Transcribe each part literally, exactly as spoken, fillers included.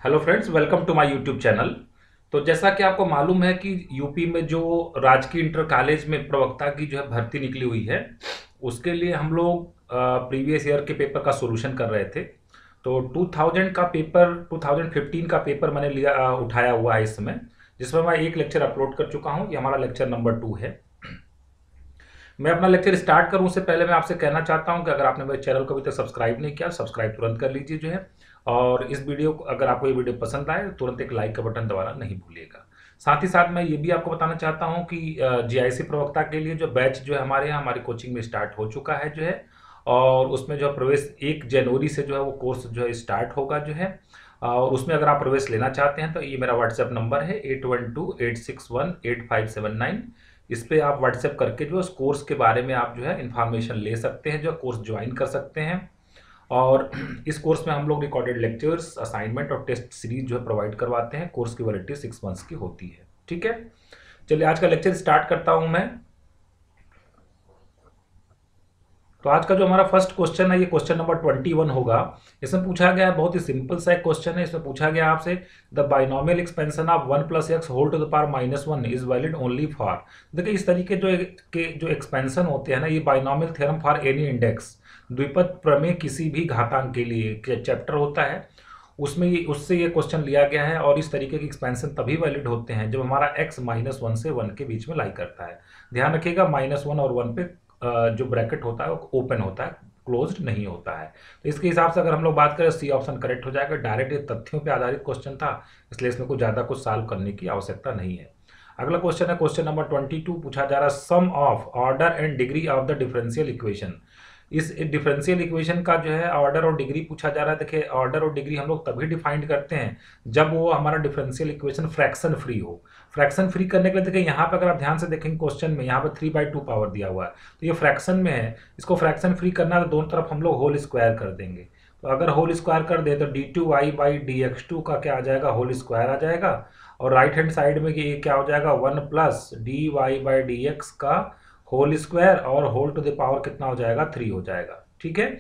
Hello friends, welcome to my YouTube channel. तो जैसा कि आपको मालूम है कि यूपी में जो राजकीय इंटर कॉलेज में प्रवक्ता की जो है भर्ती निकली हुई है, उसके लिए हम लोग प्रीवियस ईयर के पेपर का सॉल्यूशन कर रहे थे। तो दो हज़ार का पेपर दो हज़ार पंद्रह का पेपर मैंने लिया अ, उठाया हुआ है इस समय, जिसमें मैं एक लेक्चर अपलोड कर चुका हूँ। ये हमारा लेक्चर नंबर टू है। मैं अपना लेक्चर स्टार्ट करूं उससे पहले मैं आपसे कहना चाहता हूं कि अगर आपने मेरे चैनल को अभी तक सब्सक्राइब नहीं किया, सब्सक्राइब तुरंत कर लीजिए जो है। और इस वीडियो को, अगर आपको ये वीडियो पसंद आए, तुरंत एक लाइक का बटन दबाना नहीं भूलिएगा। साथ ही साथ मैं ये भी आपको बताना चाहता हूं कि जीआईसी प्रवक्ता के लिए जो बैच जो है हमारे यहाँ हमारी कोचिंग में स्टार्ट हो चुका है जो है। और उसमें जो है प्रवेश एक जनवरी से जो है वो कोर्स जो है स्टार्ट होगा जो है। और उसमें अगर आप प्रवेश लेना चाहते हैं तो ये मेरा व्हाट्सएप नंबर है eight one two eight six one eight five seven nine. इस पे आप व्हाट्सएप करके जो है उस कोर्स के बारे में आप जो है इन्फॉर्मेशन ले सकते हैं, जो कोर्स ज्वाइन कर सकते हैं। और इस कोर्स में हम लोग रिकॉर्डेड लेक्चर्स, असाइनमेंट और टेस्ट सीरीज जो है प्रोवाइड करवाते हैं। कोर्स की वैलिडिटी सिक्स मंथ्स की होती है। ठीक है, चलिए आज का लेक्चर स्टार्ट करता हूं मैं। तो आज का जो हमारा फर्स्ट क्वेश्चन है, ये क्वेश्चन नंबर ट्वेंटी वन होगा। इसमें पूछा गया है, बहुत ही सिंपल सा एक क्वेश्चन है। इसमें पूछा गया आपसे, the binomial expansion of one plus x whole to the power minus one is valid only for. देखिए इस तरीके जो के जो एक्सपेंशन होते हैं ना, ये binomial theorem for any index, द्विपद प्रमेय किसी भी घातांक के लिए चैप्टर होता है, उसमें ये उससे ये क्वेश्चन लिया गया है। और इस तरीके के एक्सपेंशन तभी वैलिड होते हैं जब हमारा x माइनस वन से वन के बीच में लाई करता है। ध्यान रखिएगा, माइनस वन और वन पे अ, जो ब्रैकेट होता है वो ओपन होता है, क्लोज्ड नहीं होता है। तो इसके हिसाब से अगर हम लोग बात करें, सी ऑप्शन करेक्ट हो जाएगा। डायरेक्ट ये तथ्यों पे आधारित क्वेश्चन था, इसलिए इसमें कुछ ज़्यादा कुछ सॉल्व करने की आवश्यकता नहीं है। अगला क्वेश्चन है क्वेश्चन नंबर ट्वेंटी टू। पूछा जा रहा है sum of order and degree of the differential equation. इस डिफरेंशियल इक्वेशन का जो है ऑर्डर और डिग्री पूछा जा रहा है। देखिए ऑर्डर और डिग्री हम लोग तभी डिफाइंड करते हैं जब वो हमारा डिफरेंशियल इक्वेशन फ्रैक्शन फ्री हो। फ्रैक्शन फ्री करने के लिए देखिए यहाँ पे अगर आप ध्यान से देखेंगे क्वेश्चन में, यहाँ पे थ्री बाई टू पावर दिया हुआ है, तो ये फ्रैक्शन में है। इसको फ्रैक्शन फ्री करना है तो दोनों तरफ हम लोग होल स्क्वायर कर देंगे। तो अगर होल स्क्वायर कर दे तो d two y by d x two का क्या आ जाएगा, होल स्क्वायर आ जाएगा। और राइट हैंड साइड में ये क्या हो जाएगा, one plus d y by d x का होल स्क्वायर, और होल टू द पावर कितना हो जाएगा, थ्री हो जाएगा। ठीक है,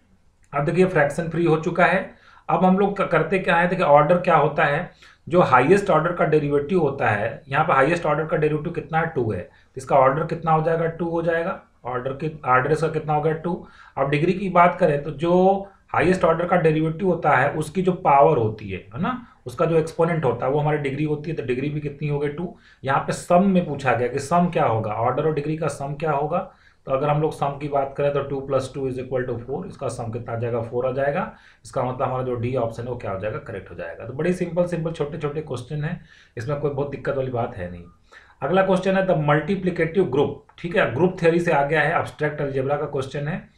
अब देखिए फ्रैक्शन फ्री हो चुका है। अब हम लोग करते क्या है, देखिए ऑर्डर क्या होता है, जो हाईएस्ट ऑर्डर का डेरिवेटिव होता है, यहाँ पे हाईएस्ट ऑर्डर का डेरिवेटिव कितना है, टू है, तो इसका ऑर्डर कितना हो जाएगा, टू हो जाएगा। ऑर्डर के ऑर्डर इसका कितना हो गया, टू। अब डिग्री की बात करें तो जो हाईएस्ट ऑर्डर का डेरिवेटिव होता है उसकी जो पावर होती है है ना, उसका जो एक्सपोनेंट होता है वो हमारी डिग्री होती है, तो डिग्री भी कितनी हो गई, टू। यहाँ पे सम में पूछा गया कि सम क्या होगा, ऑर्डर और डिग्री का सम क्या होगा। तो अगर हम लोग सम की बात करें तो two plus two is equal to four, इसका सम कितना आ जाएगा, फोर आ जाएगा। इसका मतलब हमारा जो डी ऑप्शन है वो क्या हो जाएगा, करेक्ट हो जाएगा। तो बड़ी सिंपल सिंपल छोटे छोटे क्वेश्चन है, इसमें कोई बहुत दिक्कत वाली बात है नहीं। अगला क्वेश्चन है द मल्टीप्लिकेटिव ग्रुप। ठीक है, ग्रुप थ्योरी से आ गया है, अब्स्ट्रैक्ट अलजेब्रा का क्वेश्चन है।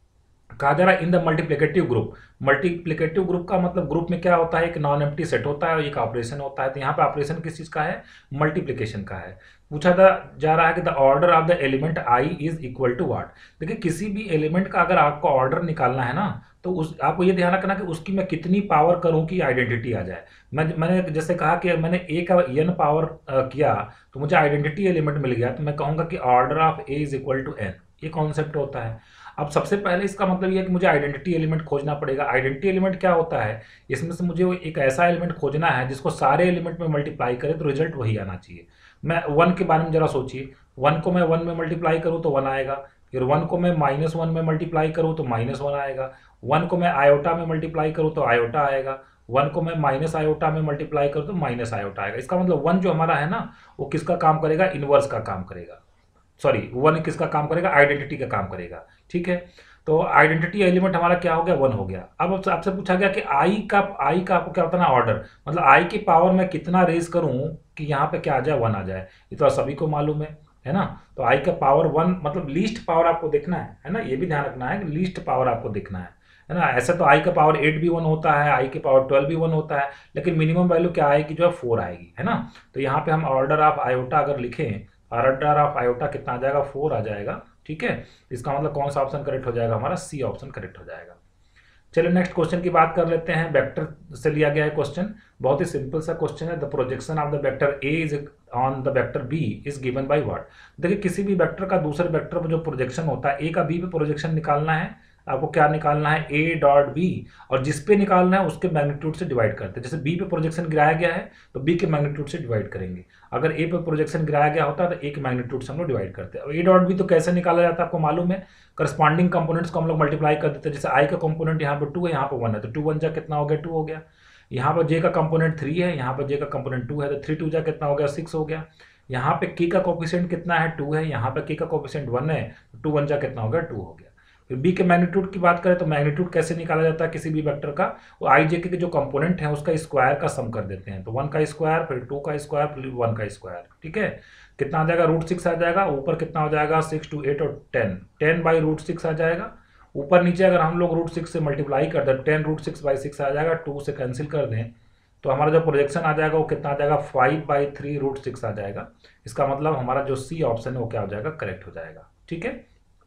कहा जा रहा है in the multiplicative group. Multiplicative group का मतलब ग्रुप में क्या होता है, एक नॉन एम्प्टी सेट होता है और एक ऑपरेशन होता है। तो यहाँ पे ऑपरेशन किस चीज का है, मल्टीप्लिकेशन का है। पूछा जा रहा है कि the order of the element I is equal to what. देखिए किसी भी एलिमेंट का अगर आपको ऑर्डर निकालना है ना, तो उस आपको ये ध्यान रखना कि उसकी मैं कितनी पावर करूं कि आइडेंटिटी आ जाए। मैं मैंने जैसे कहा कि मैंने ए का एन पावर किया तो मुझे आइडेंटिटी एलिमेंट मिल गया, तो मैं कहूंगा कि order of a is equal to n. ये कॉन्सेप्ट होता है। अब सबसे पहले इसका मतलब ये है कि मुझे आइडेंटिटी एलिमेंट खोजना पड़ेगा। आइडेंटिटी एलिमेंट क्या होता है, इसमें से मुझे एक ऐसा एलिमेंट खोजना है जिसको सारे एलिमेंट में मल्टीप्लाई करे तो रिजल्ट वही आना चाहिए। मैं वन के बारे में जरा सोचिए, वन को मैं वन में मल्टीप्लाई करूँ तो वन आएगा, फिर वन को मैं माइनस वन में मल्टीप्लाई करूँ तो माइनस वन आएगा, वन को मैं आयोटा में मल्टीप्लाई करूँ तो आयोटा आएगा, वन को मैं माइनस आयोटा में मल्टीप्लाई करूँ तो माइनस आयोटा आएगा। इसका मतलब वन जो हमारा है ना, वो किसका काम करेगा, इनवर्स का काम करेगा। सॉरी, वन किसका काम करेगा, आइडेंटिटी का काम करेगा। ठीक है, तो आइडेंटिटी एलिमेंट हमारा क्या हो गया, वन हो गया। अब आपसे पूछा गया कि आई का आई का आपको क्या होता है ना, ऑर्डर, मतलब आई की पावर मैं कितना रेज करूं कि यहाँ पे क्या आ जाए, वन आ जाए। ये तो सभी को मालूम है है ना। तो आई का पावर वन, मतलब लीस्ट पावर आपको देखना है है ना, ये भी ध्यान रखना है कि लीस्ट पावर आपको देखना है है ना। ऐसे तो आई का पावर एट भी वन होता है, आई के पावर ट्वेल्व भी वन होता है, लेकिन मिनिमम वैल्यू क्या आएगी, जो है फोर आएगी, है ना। तो यहाँ पे हम ऑर्डर ऑफ आयोटा अगर लिखें, ऑर्डर ऑफ आयोटा कितना आ जाएगा, फोर आ जाएगा। ठीक है, इसका मतलब कौन सा ऑप्शन करेक्ट हो जाएगा, हमारा सी ऑप्शन करेक्ट हो जाएगा। चलिए नेक्स्ट क्वेश्चन की बात कर लेते हैं। वेक्टर से लिया गया है क्वेश्चन, बहुत ही सिंपल सा क्वेश्चन है। The projection of the vector a is on the vector b is given by what. देखिए किसी भी वेक्टर का दूसरे वेक्टर पर जो प्रोजेक्शन होता है, ए का बी पे प्रोजेक्शन निकालना है। आपको क्या निकालना है, ए डॉट बी, और जिस पे निकालना है उसके मैग्नीट्यूड से डिवाइड करते हैं। जैसे बी पे प्रोजेक्शन गिराया गया है तो बी के मैग्नीट्यूड से डिवाइड करेंगे, अगर ए पे प्रोजेक्शन गिराया गया होता है तो ए के मैग्नीट्यूड से हम लोग डिवाइड करते हैं। अब ए डॉट बी तो कैसे निकाला जाता है आपको मालूम है, करस्पॉन्डिंग कंपोनेंट्स को हम लोग मल्टीप्लाई कर देते हैं। जैसे आई का कंपोनेंट यहाँ पे टू है, यहाँ पे वन है, तो टू वन जा कितना हो गया, टू हो गया। यहाँ पर जे का कंपोनेंट थ्री है, यहाँ पर जे का कंपोनेंट टू है, तो थ्री टू जा कितना हो गया, सिक्स हो गया। यहाँ पे के का कोफिशिएंट कितना है, टू है, यहाँ पे के का कोफिशिएंट वन है, तो टू वन जा कितना हो गया, टू हो गया। फिर बी के मैग्नीट्यूड की बात करें तो मैग्नीट्यूड कैसे निकाला जाता है किसी भी वेक्टर का, वो आई जे के जो कंपोनेंट है उसका स्क्वायर का सम कर देते हैं। तो वन का स्क्वायर, फिर टू का स्क्वायर, फिर वन का स्क्वायर, ठीक है। कितना आ जाएगा, रूट सिक्स आ जाएगा, ऊपर कितना हो जाएगा, सिक्स टू एट और ten, ten by root six आ जाएगा। ऊपर नीचे अगर हम लोग रूट सिक्स से मल्टीप्लाई कर दें, ten root six by six आ जाएगा, टू से कैंसिल कर दें तो हमारा जो प्रोजेक्शन आ जाएगा वो कितना आ जाएगा, five by three root six आ जाएगा। इसका मतलब हमारा जो सी ऑप्शन है वो क्या हो जाएगा, करेक्ट हो जाएगा, ठीक है।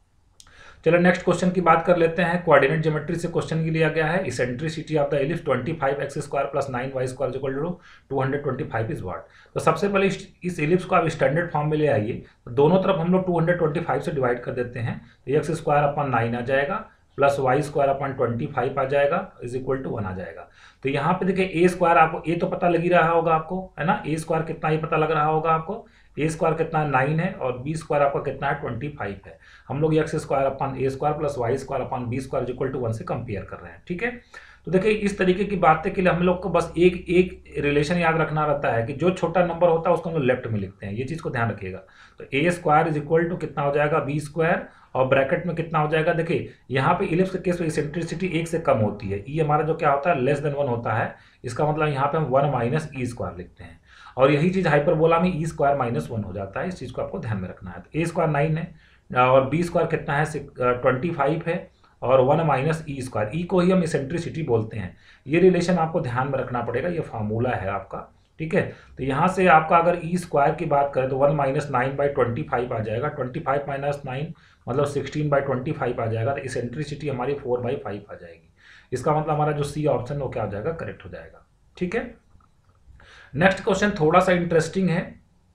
चलो नेक्स्ट क्वेश्चन की बात कर लेते हैं। कोऑर्डिनेट ज्योमेट्री से क्वेश्चन लिया गया है, eccentricity of the ellipse twenty five x square plus nine y square equal to two hundred twenty five is what. तो सबसे पहले इस, इस एलिप्स को आप स्टैंडर्ड फॉर्म में ले आइए, तो दोनों तरफ हम लोग टू हंड्रेड ट्वेंटी फाइव से डिवाइड कर देते हैं, तो एक्स स्क्वायर अपन नाइन आ जाएगा plus y square upon twenty five आ जाएगा इज इक्वल टू वन आ जाएगा। तो यहाँ पे देखिए ए स्क्वायर, आपको ए तो पता लग ही रहा होगा आपको, है ना, ए स्क्वायर कितना ये पता लग रहा होगा आपको, ए स्क्वायर कितना नाइन है और बी स्क्वायर आपका कितना है ट्वेंटी फाइव है। हम लोग x square upon a square plus y square upon b square equal to one से कंपेयर कर रहे हैं, ठीक है। तो देखिए इस तरीके की बातें के लिए हम लोग को बस एक एक रिलेशन याद रखना रहता है कि जो छोटा नंबर होता है उसको हम लोग लेफ्ट में लिखते हैं, ये चीज़ को ध्यान रखिएगा। तो a square is equal to कितना हो जाएगा, बी स्क्वायर, और ब्रैकेट में कितना हो जाएगा, देखिए यहाँ पे इलिप्स के केस में इसेंट्रिसिटी एक से कम होती है, ई हमारा जो क्या होता है लेस देन वन होता है, इसका मतलब यहाँ पे हम वन माइनस ई स्क्वायर लिखते हैं, और यही चीज़ हाइपरबोला में ई स्क्वायर माइनस वन हो जाता है। इस चीज़ को आपको ध्यान में रखना है। तो ए स्क्वायर नाइन है और बी स्क्वायर कितना है, ट्वेंटी फाइव है, और one minus e square, e को ही हम इसेंट्रिसिटी बोलते हैं। ये रिलेशन आपको ध्यान में रखना पड़ेगा, ये फार्मूला है आपका, ठीक है। तो यहाँ से आपका अगर ई स्क्वायर की बात करें तो one minus nine by twenty five आ जाएगा, ट्वेंटी फाइव माइनस नाइन मतलब सिक्सटीन बाई ट्वेंटी फाइव आ जाएगा, तो इसेंट्रिसिटी हमारी फोर बाई फाइव आ जाएगी। इसका मतलब हमारा जो सी ऑप्शन वो क्या हो जाएगा, करेक्ट हो जाएगा, ठीक है। नेक्स्ट क्वेश्चन थोड़ा सा इंटरेस्टिंग है,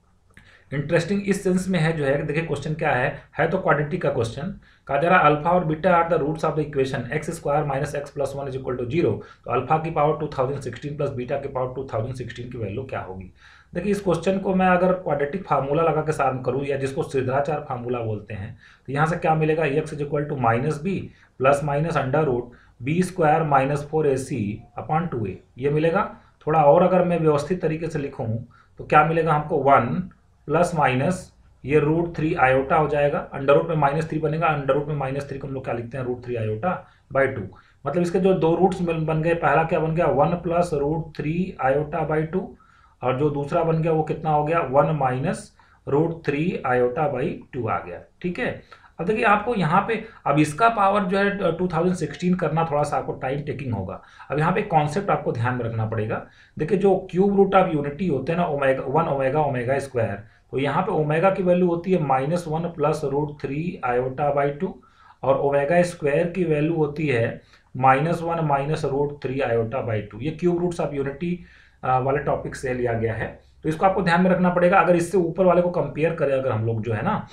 इंटरेस्टिंग इस सेंस में है जो है, देखिए क्वेश्चन क्या है है तो क्वाड्रेटिक का क्वेश्चन, कहा जा रहा अल्फा और beta are the roots of the equation x square minus x plus one is equal to zero. तो अल्फा की power two thousand sixteen plus beta की पावर टू थाउजेंड सिक्सटीन की value क्या होगी। देखिए इस क्वेश्चन को मैं अगर क्वाड्रेटिक फार्मूला लगा के सॉल्व करूँ, या जिसको सिद्धाचार फार्मूला बोलते हैं, तो यहाँ से क्या मिलेगा, x is equal to minus b plus minus under root b square minus four a c upon two a, ये मिलेगा। थोड़ा और अगर मैं व्यवस्थित तरीके से लिखूँ तो क्या मिलेगा हमको, वन प्लस माइनस ये रूट थ्री आयोटा हो जाएगा, अंडर रूट में माइनस थ्री बनेगा, अंडर रूट में माइनस थ्री को हम लोग क्या लिखते हैं, root three iota by two. मतलब इसके जो दो रूट्स बन गए, पहला क्या बन गया, one plus root three iota by two, और जो दूसरा बन गया वो कितना हो गया, one minus root three iota by two आ गया, ठीक है। अब देखिए आपको यहाँ पे अब इसका पावर जो है टू थाउजेंड सिक्सटीन करना थोड़ा सा आपको टाइम टेकिंग होगा। अब यहाँ पे कॉन्सेप्ट आपको ध्यान में रखना पड़ेगा। देखिए जो क्यूब रूट ऑफ यूनिटी होते हैं ना, omega one omega omega square, तो यहाँ पे ओमेगा की वैल्यू होती है minus one plus root three iota by two, और ओमेगा स्क्वायर की वैल्यू होती है minus one minus root three iota by two. ये क्यूब रूट्स ऑफ यूनिटी वाले टॉपिक से लिया गया है, तो इसको आपको ध्यान में रखना पड़ेगा। अगर इससे ऊपर वाले को कंपेयर करें अगर हम लोग जो है ना,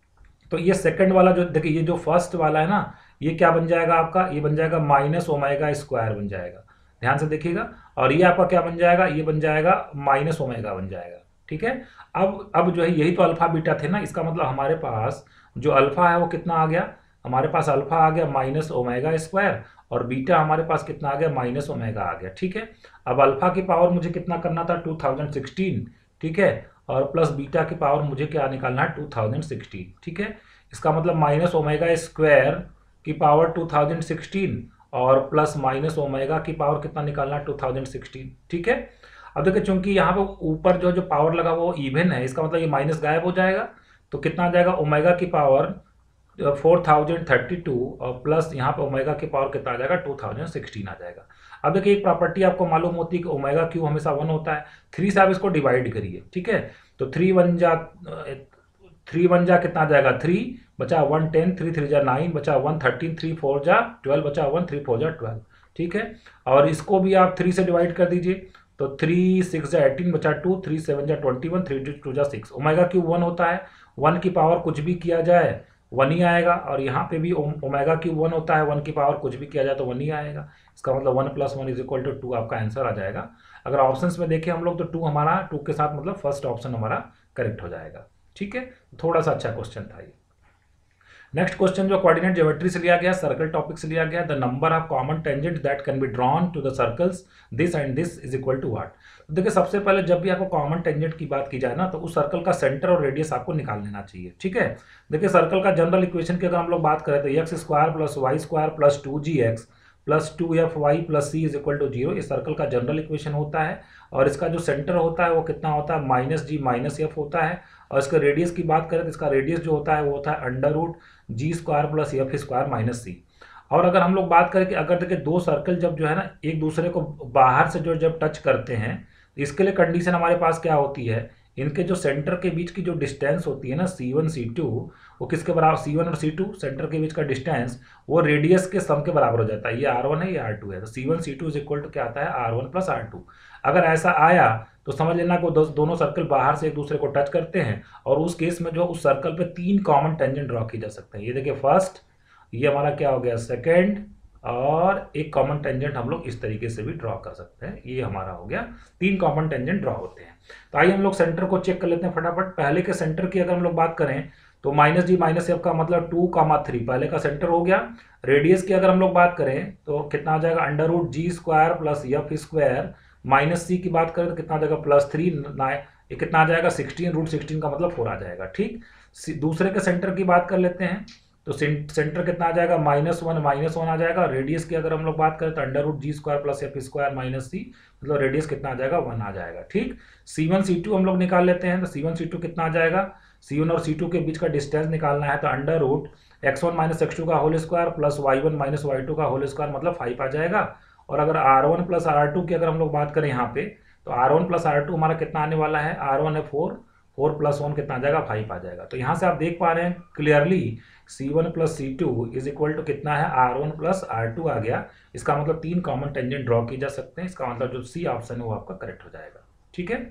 तो ये सेकंड वाला जो देखिए, ये जो फर्स्ट वाला है ना, ये क्या बन जाएगा आपका, ये बन जाएगा माइनस ओमेगा स्क्वायर बन जाएगा, ध्यान से देखिएगा। और ये आपका क्या बन जाएगा, ये बन जाएगा माइनस ओमेगा बन जाएगा, ठीक है। अब अब जो है यही तो अल्फा बीटा थे ना, इसका मतलब हमारे पास जो अल्फा है वो कितना आ गया, हमारे पास अल्फा आ गया माइनस ओमेगा स्क्वायर, और बीटा हमारे पास कितना आ गया, माइनस ओमेगा आ गया, ठीक है। अब अल्फा की पावर मुझे कितना करना था, टू थाउजेंड सिक्सटीन, ठीक है, और प्लस बीटा की पावर मुझे क्या निकालना है, टू थाउजेंड सिक्सटीन, ठीक है। इसका मतलब माइनस ओमेगा स्क्वायर की पावर टू थाउजेंड सिक्सटीन और प्लस माइनस ओमेगा की पावर कितना निकालना है, टू थाउजेंड सिक्सटीन, ठीक है। अब देखिए चूंकि यहाँ पे ऊपर जो जो पावर लगा वो इवन है, इसका मतलब ये माइनस गायब हो जाएगा, तो कितना आ जाएगा, ओमेगा की power four thousand thirty two और प्लस यहाँ पे ओमेगा की पावर कितना आ जाएगा, टू थाउजेंड सिक्सटीन आ जाएगा। अब देखिए एक प्रॉपर्टी आपको मालूम होती है कि ओमेगा क्यू हमेशा वन होता है, थ्री से आप इसको डिवाइड करिए, ठीक है। तो थ्री वन जा थ्री वन जा कितना आ जाएगा, थ्री बचा वन टेन, थ्री थ्री जा नाइन, बचा वन थर्टीन, थ्री फोर जा ट्वेल्व, बचा वन, थ्री फोर जा ट्वेल्व, ठीक है। और इसको भी आप थ्री से डिवाइड कर दीजिए, तो थ्री सिक्स जा एटीन, बचा टू, थ्री सेवन जा ट्वेंटी वन, थ्री टू जा सिक्स। ओमेगा क्यू वन होता है, वन की पावर कुछ भी किया जाए वन ही आएगा, और यहाँ पे भी ओमेगा क्यूब वन होता है, वन की पावर कुछ भी किया जाए तो वन ही आएगा। इसका मतलब one plus one is equal to two आपका आंसर आ जाएगा। अगर ऑप्शंस में देखें हम लोग तो टू हमारा टू के साथ मतलब फर्स्ट ऑप्शन हमारा करेक्ट हो जाएगा। ठीक है, थोड़ा सा अच्छा क्वेश्चन था ये। नेक्स्ट क्वेश्चन जो कोऑर्डिनेट ज्योमेट्री से लिया गया, सर्कल टॉपिक से लिया गया, the number of common tangent that can be drawn to the circles this and this is equal to what. तो देखिए सबसे पहले जब भी आपको कॉमन टेंजेंट की बात की जाए ना, तो उस सर्कल का सेंटर और रेडियस आपको निकाल लेना चाहिए। ठीक है, देखिए सर्कल का जनरल इक्वेशन की अगर हम लोग बात करें तो x square plus y square plus two g x plus two f y plus c is equal to zero, इस सर्कल का जनरल इक्वेशन होता है। और इसका जो सेंटर होता है वो कितना होता है, माइनस जी माइनस एफ होता है। और इसका रेडियस की बात करें तो इसका रेडियस जो होता है वो होता है under root g square plus f square minus c. और अगर हम लोग बात करें कि अगर देखिए दो सर्कल जब जो है ना एक दूसरे को बाहर से जो जब टच करते हैं, तो इसके लिए कंडीशन हमारे पास क्या होती है, इनके जो सेंटर के बीच की जो डिस्टेंस होती है ना सी वन सी टू, वो किसके बराबर, सी वन और सी टू सेंटर के बीच का डिस्टेंस वो रेडियस के सम के बराबर हो जाता है। ये आर वन है, ये आर टू है, तो c one c two is equal to क्या आता है, r one plus r two. अगर ऐसा आया तो समझ लेना को दो, दोनों सर्कल बाहर से एक दूसरे को टच करते हैं, और उस केस में जो उस सर्कल पे तीन कॉमन टेंजेंट ड्रॉ की जा सकते हैं। ये देखिए फर्स्ट, ये हमारा क्या हो गया सेकेंड, और एक कॉमन टेंजेंट हम लोग इस तरीके से भी ड्रॉ कर सकते हैं। ये हमारा हो गया, तीन कॉमन टेंजेंट ड्रॉ होते हैं। तो आइए हम लोग सेंटर को चेक कर लेते हैं फटाफट। पहले के सेंटर की अगर हम लोग बात करें तो माइनस जी माइनस एफ का मतलब टू कामा थ्री पहले का सेंटर हो गया। रेडियस की अगर हम लोग बात करें तो कितना आ जाएगा, under root g square plus f square minus c की बात करें तो कितना आ जाएगा, प्लस थ्री, ये कितना आ जाएगा, सिक्सटीन, रूट सिक्सटीन का मतलब फोर आ जाएगा। ठीक, दूसरे के सेंटर की बात कर लेते हैं तो सेंटर कितना आ जाएगा, माइनस वन माइनस वन आ जाएगा। रेडियस की अगर हम लोग बात करें तो under root g square plus f square minus c, मतलब रेडियस कितना आ जाएगा, वन आ जाएगा। ठीक, सी वन सी टू हम लोग निकाल लेते हैं तो सी वन सी टू कितना आ जाएगा, सी वन और सी टू के बीच का डिस्टेंस निकालना है तो under root x one minus x two का whole square plus y one minus y two का होल स्क्वायर मतलब फाइव आ जाएगा। और अगर r one plus r two की अगर हम लोग बात करें यहाँ पे तो r one plus r two हमारा कितना आने वाला है, आर वन है फोर, फोर प्लस वन कितना आ जाएगा, फाइव आ जाएगा। तो यहाँ से आप देख पा रहे हैं clearly c one plus c two is equal to कितना है, r one plus r two आ गया। इसका मतलब तीन कॉमन टेंजेंट ड्रॉ की जा सकते हैं। इसका मतलब जो सी ऑप्शन है वो आपका करेक्ट हो जाएगा। ठीक है,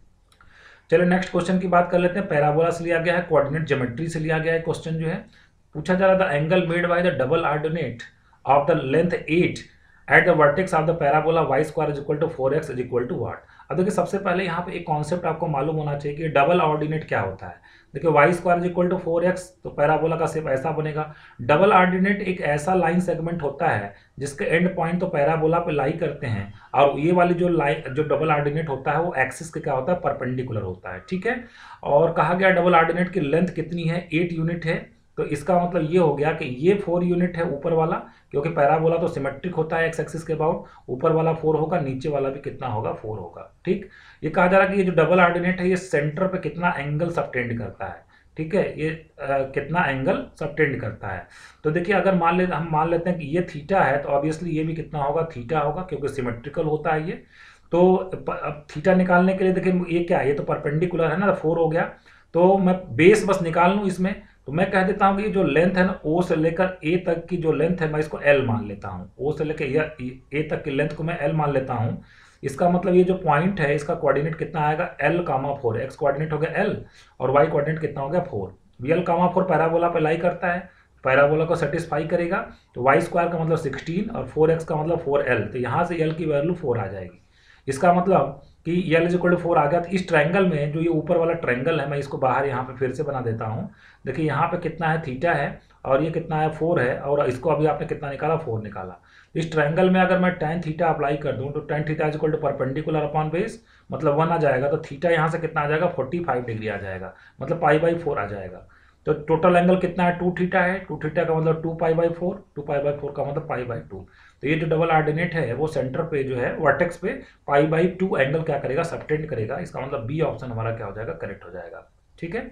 चलिए नेक्स्ट क्वेश्चन की बात कर लेते हैं। पैराबोला से लिया गया है, कोऑर्डिनेट ज्योमेट्री से लिया गया है। क्वेश्चन जो है पूछा जा रहा था, angle made by the double ordinate of the length at at the vertex of the parabola y square is equal to four x is equal to what. अब देखिए सबसे पहले यहाँ पे एक कॉन्सेप्ट आपको मालूम होना चाहिए कि डबल ऑर्डिनेट क्या होता है। देखिए y square is equal to four x, तो पैराबोला का शेप ऐसा बनेगा। डबल ऑर्डिनेट एक ऐसा लाइन सेगमेंट होता है जिसके एंड पॉइंट तो पैराबोला पे लाई करते हैं, और ये वाली जो लाइन जो डबल ऑर्डिनेट होता है वो एक्सिस के क्या होता है, परपेंडिकुलर होता है। ठीक है, और कहा गया डबल ऑर्डिनेट की लेंथ कितनी है, एट यूनिट है। तो इसका मतलब ये हो गया कि ये फोर यूनिट है ऊपर वाला, क्योंकि पैराबोला तो सिमेट्रिक होता है एक्स एक्सिस के अबाउट, ऊपर वाला फोर होगा, नीचे वाला भी कितना होगा, फोर होगा। ठीक, ये कहा जा रहा है कि ये जो डबल ऑर्डिनेट है ये सेंटर पे कितना एंगल सबटेंड करता है। ठीक है, ये आ, कितना एंगल सबटेंड करता है। तो देखिए अगर मान ले हम मान लेते हैं कि ये थीटा है तो ऑब्वियसली ये भी कितना होगा, थीटा होगा, क्योंकि सिमेट्रिकल होता है ये। तो अब थीटा निकालने के लिए देखिए ये क्या है, ये तो परपेंडिकुलर है ना, फोर हो गया। तो मैं बेस बस निकाल लूँ इसमें, तो मैं कह देता हूं कि जो लेंथ है ना ओ से लेकर ए तक की जो लेंथ है मैं इसको एल मान लेता हूं। ओ से लेकर ए तक की लेंथ को मैं एल मान लेता हूं। इसका मतलब ये जो पॉइंट है इसका कोऑर्डिनेट कितना आएगा, l comma four. X coordinate हो गया एल और वाई कोऑर्डिनेट कितना हो गया, four. L comma four parabola पे लाई करता है, पैराबोला को सेटिस्फाई करेगा। तो वाई स्क्वायर का मतलब सिक्सटीन और फोर एक्स का मतलब फोर एल, तो यहाँ से एल की वैल्यू फोर आ जाएगी। इसका मतलब कि l is equal to four आ गया। तो इस ट्रायंगल में जो ये ऊपर वाला ट्रायंगल है मैं इसको बाहर यहाँ पे फिर से बना देता हूँ। देखिए यहाँ पे कितना है, थीटा है, और ये कितना है, फोर है, और इसको अभी आपने कितना निकाला, फोर निकाला। इस ट्रायंगल में अगर मैं tan थीटा अप्लाई कर दूँ तो tan theta is equal to perpendicular upon base, मतलब वन आ जाएगा। तो थीटा यहाँ से कितना आ जाएगा, फोर्टी फाइव डिग्री आ जाएगा, मतलब पाई बाई फोर आ जाएगा। तो टोटल एंगल कितना है, टू थीटा है। टू थीटा का मतलब two pi by four, two pi by four का मतलब पाई बाई टू। तो ये जो डबल ऑर्डिनेट है वो सेंटर पे जो है वर्टेक्स पे पाई बाई टू एंगल क्या करेगा, सबटेंड करेगा। इसका मतलब बी ऑप्शन हमारा क्या हो जाएगा, करेक्ट हो जाएगा। ठीक है,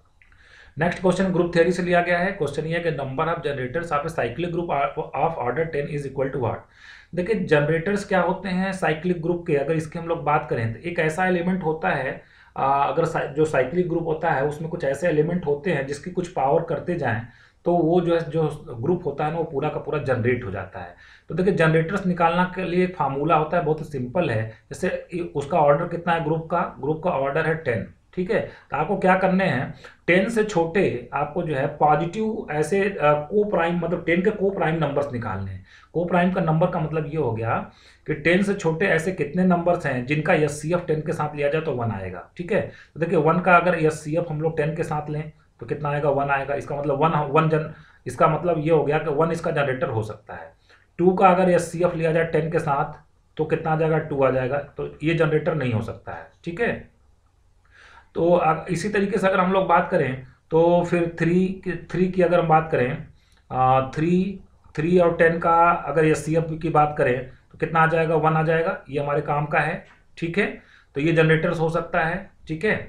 नेक्स्ट क्वेश्चन ग्रुप थ्योरी से लिया गया है। क्वेश्चन ये है कि number of generators of a cyclic group of order ten is equal to what. देखिए जनरेटर्स क्या होते हैं साइक्लिक ग्रुप के, अगर इसकी हम लोग बात करें तो एक ऐसा एलिमेंट होता है, आ, अगर जो साइक्लिक ग्रुप होता है उसमें कुछ ऐसे एलिमेंट होते हैं जिसकी कुछ पावर करते जाएं तो वो जो है जो ग्रुप होता है ना वो पूरा का पूरा जनरेट हो जाता है। तो देखिए जनरेटर्स निकालना के लिए एक फार्मूला होता है, बहुत ही सिंपल है। जैसे उसका ऑर्डर कितना है ग्रुप का, ग्रुप का ऑर्डर है टेन। ठीक है। तो आपको क्या करने हैं, टेन से छोटे आपको जो है पॉजिटिव ऐसे को प्राइम मतलब टेन के को प्राइम नंबर्स निकालने हैं। को प्राइम का नंबर का मतलब ये हो गया कि टेन से छोटे ऐसे कितने नंबर्स हैं जिनका एस सी एफ टेन के साथ लिया जाए तो वन आएगा। ठीक है, तो देखिए वन का अगर एस सी एफ हम लोग टेन के साथ लें तो कितना आएगा, वन आएगा। इसका मतलब वन वन जन इसका मतलब ये हो गया कि वन इसका जनरेटर हो सकता है। टू का अगर एस सी एफ लिया जाए टेन के साथ तो कितना आ जाएगा, टू आ जाएगा, तो ये जनरेटर नहीं हो सकता है। ठीक है, तो इसी तरीके से अगर हम लोग बात करें तो फिर थ्री थ्री की अगर हम बात करें, थ्री थ्री और टेन का अगर एस सी एफ की बात करें तो कितना आ जाएगा, वन आ जाएगा, ये हमारे काम का है। ठीक है, तो ये जनरेटर्स हो सकता है। ठीक है,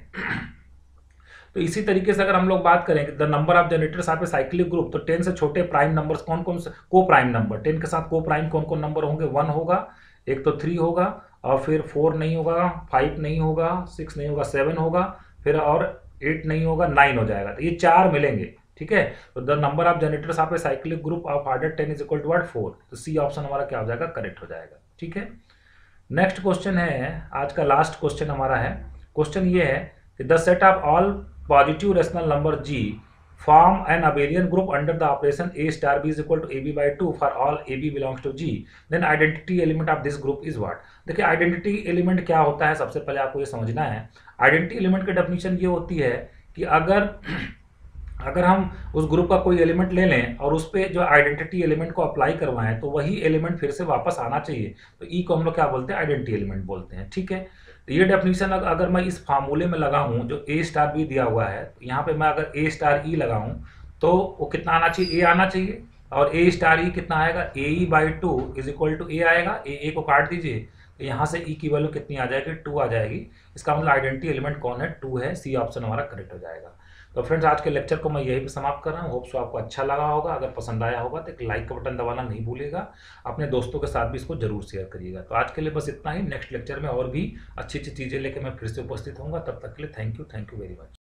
तो इसी तरीके से अगर हम लोग बात करें the number of generators of a cyclic group, तो टेन से छोटे प्राइम नंबर्स कौन कौन से, को प्राइम नंबर, टेन के साथ को प्राइम कौन कौन नंबर होंगे, वन होगा, एक तो थ्री होगा, और फिर फोर नहीं होगा, फाइव नहीं होगा, सिक्स नहीं होगा, सेवन होगा, फिर और एट नहीं होगा, नाइन हो जाएगा। तो ये चार मिलेंगे। ठीक है, तो the number of generators of a cyclic group of order ten is equal to what, four. तो सी ऑप्शन हमारा क्या हो जाएगा, करेक्ट हो जाएगा। ठीक है, नेक्स्ट क्वेश्चन है, आज का लास्ट क्वेश्चन हमारा है। क्वेश्चन ये है कि the set of all positive rational number g form an abelian group under the operation a star b is equal to ab by two for all ab belongs to g, then identity element of this group is what। देखिए identity element क्या होता है, सबसे पहले आपको ये समझना है। आइडेंटिटी एलिमेंट की डेफिनेशन ये होती है कि अगर अगर हम उस ग्रुप का कोई एलिमेंट ले लें और उस पर जो आइडेंटिटी एलिमेंट को अप्लाई करवाएं तो वही एलिमेंट फिर से वापस आना चाहिए, तो ई को हम लोग क्या बोलते हैं, आइडेंटिटी एलिमेंट बोलते हैं। ठीक है, तो ये डेफिनेशन अगर मैं इस फार्मूले में लगाऊं जो ए स्टार बी दिया हुआ है, तो यहाँ पे मैं अगर ए स्टार ई लगाऊं तो वो कितना आना चाहिए, ए आना चाहिए, और ए स्टार ई कितना आएगा, a e by two is equal to a आएगा। ए ए को काट दीजिए, तो यहाँ से ई की वैल्यू कितनी आ जाएगी, टू आ जाएगी। इसका मतलब आइडेंटिटी एलिमेंट कौन है, टू है। सी ऑप्शन हमारा करेक्ट हो जाएगा। तो फ्रेंड्स आज के लेक्चर को मैं यहीं पे समाप्त कर रहा हूँ। होप सो आपको अच्छा लगा होगा। अगर पसंद आया होगा तो एक लाइक का बटन दबाना नहीं भूलिएगा। अपने दोस्तों के साथ भी इसको जरूर शेयर करिएगा। तो आज के लिए बस इतना ही। नेक्स्ट लेक्चर में और भी अच्छी अच्छी चीज़ें लेकर मैं फिर से उपस्थित होऊंगा। तब तक के लिए thank you thank you very much.